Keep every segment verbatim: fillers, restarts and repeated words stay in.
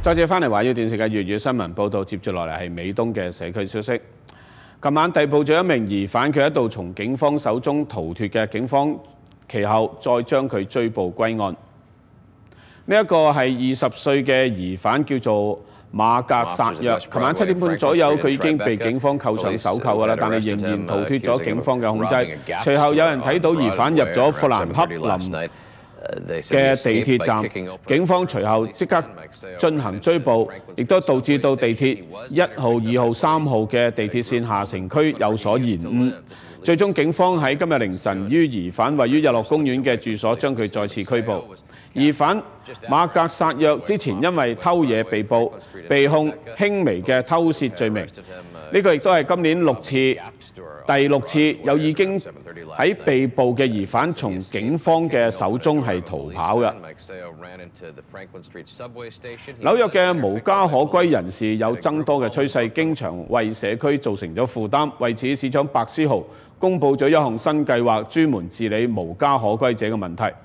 再者翻嚟華語電視嘅粵語新聞報導，接住落嚟係美東嘅社區消息。琴晚逮捕咗一名疑犯，佢一度從警方手中逃脫嘅，警方其後再將佢追捕歸案。呢一個係二十歲嘅疑犯，叫做馬格薩約。琴晚七點半左右，佢已經被警方扣上手扣㗎啦，但係仍然逃脫咗警方嘅控制。隨後有人睇到疑犯入咗富蘭克林嘅地鐵站，警方隨後即刻進行追捕，亦都導致到地鐵一號、二號、三號嘅地鐵線下城區有所延誤。最終警方喺今日凌晨於疑犯位於日落公園嘅住所將佢再次拘捕。疑犯馬格薩約之前因為偷嘢被捕，被控輕微嘅偷竊罪名。呢個亦都係今年六次第六次有已經喺被捕嘅疑犯從警方嘅手中係逃跑嘅。紐約嘅無家可歸人士有增多嘅趨勢，經常為社區造成咗負擔。為此，市長白思豪公布咗一項新計劃，專門治理無家可歸者嘅問題。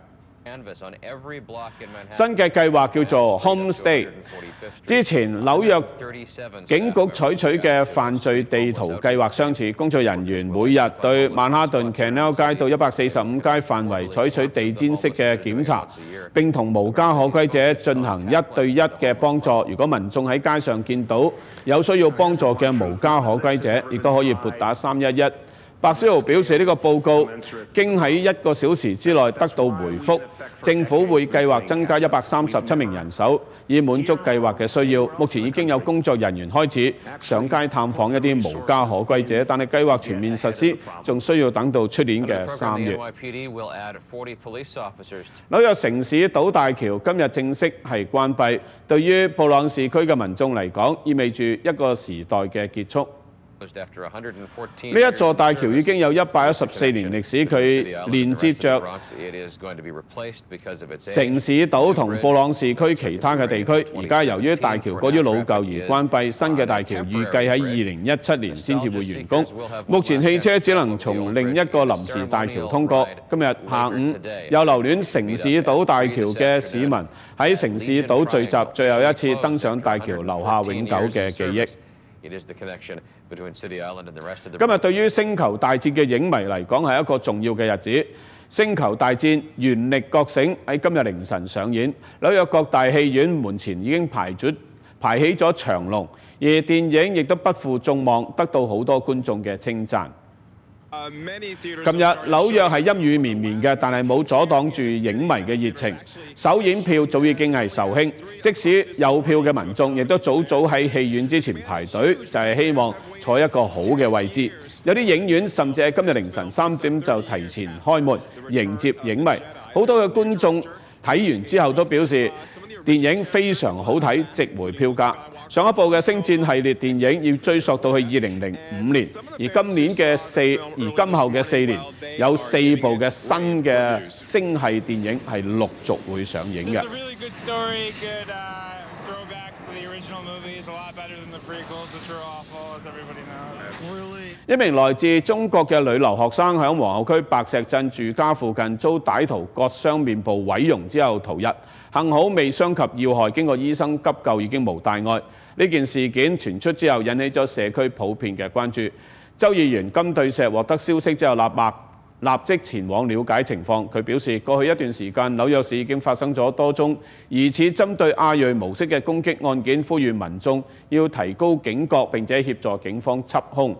新嘅計劃叫做 Homestay。之前紐約警局採取嘅犯罪地圖計劃相似，工作人員每日對曼哈頓 Canal 街到一百四十五街範圍採取地毯式嘅檢查，並同無家可歸者進行一對一嘅幫助。如果民眾喺街上見到有需要幫助嘅無家可歸者，亦都可以撥打三一一。白思豪表示，呢個報告經喺一個小時之內得到回覆，政府會計劃增加一百三十七名人手，以滿足計劃嘅需要。目前已經有工作人員開始上街探訪一啲無家可歸者，但係計劃全面實施仲需要等到出年嘅三月。紐約城市島大橋今日正式係關閉，對於布朗士區嘅民眾嚟講，意味住一個時代嘅結束。呢一座大橋已經有一百一十四年歷史，佢連接着城市島同布朗士區其他嘅地區。而家由於大橋過於老舊而關閉，新嘅大橋預計喺二零一七年先至會完工。目前汽車只能從另一個臨時大橋通過。今日下午有留戀城市島大橋嘅市民喺城市島聚集，最後一次登上大橋，留下永久嘅記憶。今日對於星球大戰嘅影迷嚟講係一個重要嘅日子。星球大戰原力覺醒喺今日凌晨上演，紐約各大戲院門前已經排咗排起咗長龍，而電影亦都不負眾望，得到好多觀眾嘅稱讚。琴日紐約係陰雨綿綿嘅，但係冇阻擋住影迷嘅熱情。首映票早已經係售罄，即使有票嘅民眾亦都早早喺戲院之前排隊，就係希望坐一個好嘅位置。有啲影院甚至喺今日凌晨三點就提前開門迎接影迷。好多嘅觀眾睇完之後都表示電影非常好睇，值回票價。上一部嘅星戰系列電影要追溯到去二零零五年，而今年嘅四，而今後嘅四年有四部嘅新嘅星系電影係陸續會上映嘅。一名來自中國嘅女留學生喺皇后區白石鎮住家附近遭歹徒割傷面部毀容之後逃逸，幸好未傷及要害，經過醫生急救已經無大礙。呢件事件傳出之後，引起咗社區普遍嘅關注。州議員金對石獲得消息之後，立馬立即前往了解情況。佢表示，過去一段時間，紐約市已經發生咗多宗疑似針對亞裔模式嘅攻擊案件，呼籲民眾要提高警覺，並且協助警方緝兇。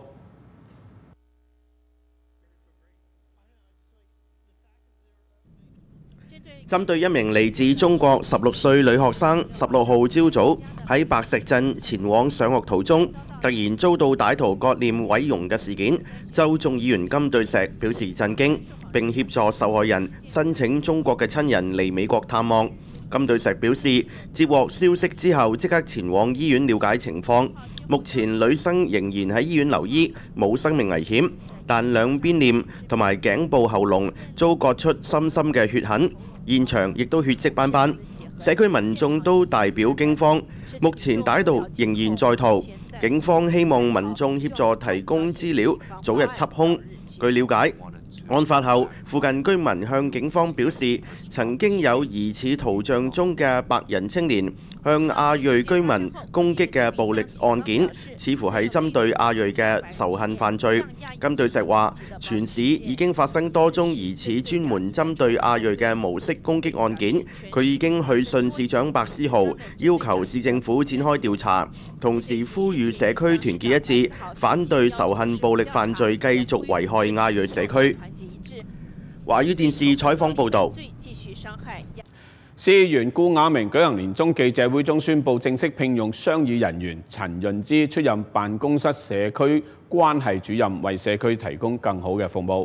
針對一名嚟自中國十六歲女學生，十六號朝早喺白石鎮前往上學途中，突然遭到歹徒割臉毀容嘅事件，州眾議員金對石表示震驚，並協助受害人申請中國嘅親人嚟美國探望。金對石表示，接獲消息之後即刻前往醫院了解情況。目前女生仍然喺醫院留醫，冇生命危險，但兩邊臉同埋頸部喉嚨遭割出深深嘅血痕。現場亦都血跡斑斑，社區民眾都大表驚慌。目前歹徒仍然在逃，警方希望民眾協助提供資料，早日緝兇。據了解， 案發後，附近居民向警方表示，曾經有疑似圖像中嘅白人青年向亞裔居民攻擊嘅暴力案件，似乎係針對亞裔嘅仇恨犯罪。金對石話，全市已經發生多宗疑似專門針對亞裔嘅無式攻擊案件，佢已經去信市長白思豪，要求市政府展開調查，同時呼籲社區團結一致，反對仇恨暴力犯罪繼續危害亞裔社區。華語電視採訪報導，市議員顧雅明舉行年終記者會中宣布正式聘用雙語人員陳潤之出任辦公室社區關係主任，為社區提供更好嘅服務。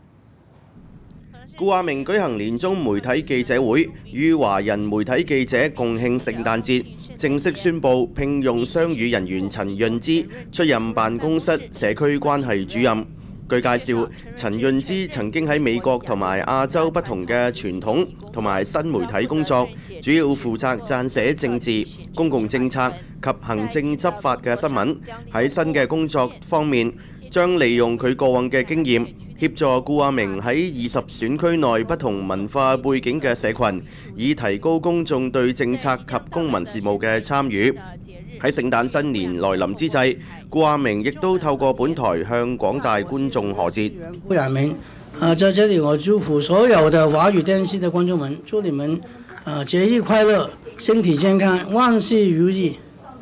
顧雅明舉行年終媒體記者會，與華人媒體記者共慶聖誕節，正式宣布聘用雙語人員陳潤之出任辦公室社區關係主任。據介紹，陳潤之曾經喺美國同埋亞洲不同嘅傳統同埋新媒體工作，主要負責撰寫政治、公共政策及行政執法嘅新聞。喺新嘅工作方面，將利用佢過往嘅經驗，協助顧雅明喺二十選區內不同文化背景嘅社群，以提高公眾對政策及公民事務嘅參與。喺聖誕新年來臨之際，顧雅明亦都透過本台向廣大觀眾賀節。 顧雅明，啊，在這裡我祝福所有的華語電視的觀眾們，祝你們啊節日快樂，身體健康，萬事如意。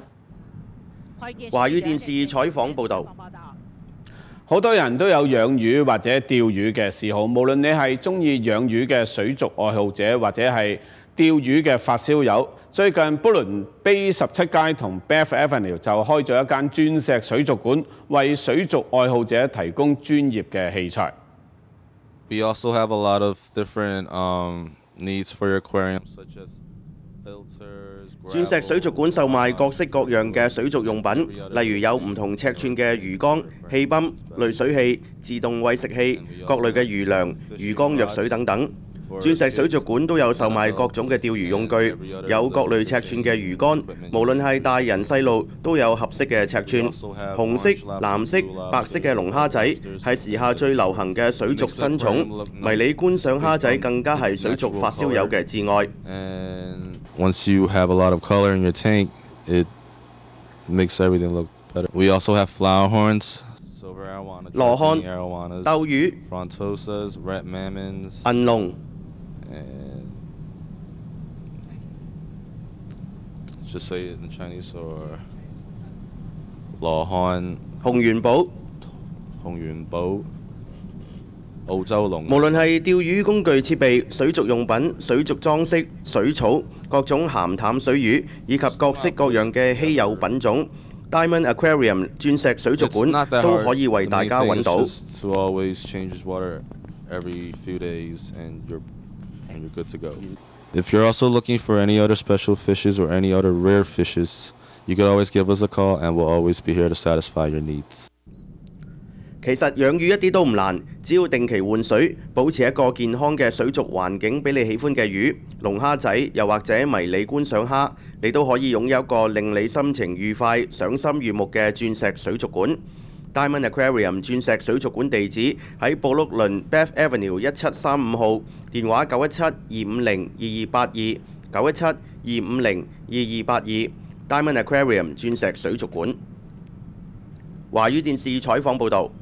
華語電視採訪報導。 好多人都有養魚或者釣魚嘅嗜好，無論你係中意養魚嘅水族愛好者，或者係釣魚嘅發燒友。最近布倫卑十七街同 Bath Avenue 就開咗一間鑽石水族館，為水族愛好者提供專業嘅器材。 We also have a lot of different um, needs for your aquarium, such as filters. 鑽石水族館售賣各式各樣嘅水族用品，例如有唔同尺寸嘅魚缸、氣泵、濾水器、自動餵食器、各類嘅魚糧、魚缸藥水等等。鑽石水族館都有售賣各種嘅釣魚用具，有各類尺寸嘅魚竿，無論係大人細路都有合適嘅尺寸。紅色、藍色、白色嘅龍蝦仔係時下最流行嘅水族新寵，迷你觀賞蝦仔更加係水族發燒友嘅至愛。 Once you have a lot of color in your tank, it makes everything look better. We also have flower horns, silver arowana, 羅漢、 arowanas, 鬥魚、 frontosas, red mammons, 銀龍。 and just say it in Chinese or 羅漢、 紅元寶。 紅元寶、澳洲龍。 無論係釣魚工具設備、水族用品、水族裝飾、水草、各種鹹淡水魚，以及各式各樣嘅稀有品種 ，Diamond Aquarium 鑽石水族館都可以為大家揾到。 To always change its water every few days, and you're and you're good to go. If you're also looking for any other special fishes or any other rare fishes, you can always give us a call, and we'll always be here to satisfy your needs. 其實養魚一啲都唔難，只要定期換水，保持一個健康嘅水族環境俾你喜歡嘅魚、龍蝦仔，又或者迷你觀賞蝦，你都可以擁有一個令你心情愉快、賞心悅目嘅鑽石水族館。Diamond Aquarium 鑽石水族館地址喺布碌倫 Bath Avenue 一七三五號，電話九一七二五零二二八二九一七二五零二二八二。Diamond Aquarium 鑽石水族館。華語電視採訪報導。